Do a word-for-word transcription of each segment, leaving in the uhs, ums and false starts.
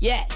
Yeah.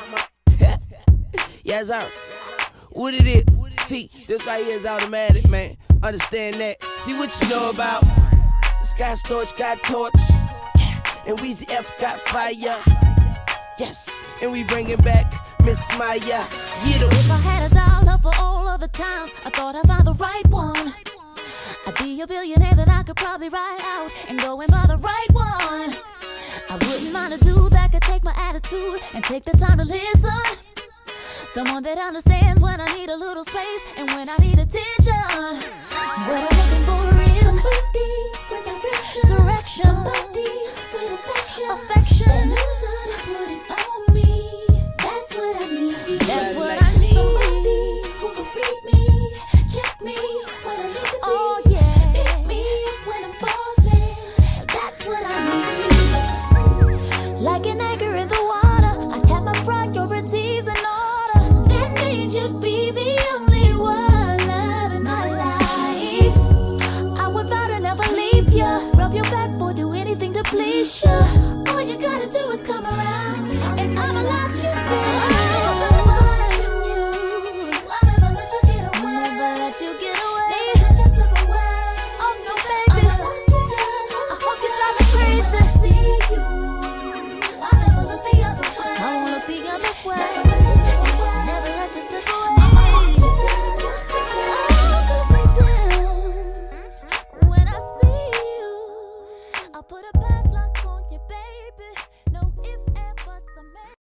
Yes, sir. What it is? T, this right here is automatic, man. Understand that. See what you know about. Sky Storch got torch. Yeah. And Weezy F got fire. Yes. And we bringing back Miss Maya. Yeah, if I had a dollar for all of the times I thought I found the right one, I'd be a billionaire that I could probably ride out and go and buy the right one. I wouldn't mind a dude that could take my attitude and take the time to listen. Someone that understands when I need a little space and when I need attention. What I'm looking for is somebody with direction, direction. Somebody with affection, affection. That knows how to put it on me. That's what I need. That's what I need. Somebody who can read me, check me when I need to be. Oh yeah, pick me up when I'm falling. That's what I need. Like an anchor in the water, I have my priorities in order. That means you'd be the only one love in my life. I would vow to never leave ya. Rub your back, boy, do anything to please ya. All you gotta do is come around.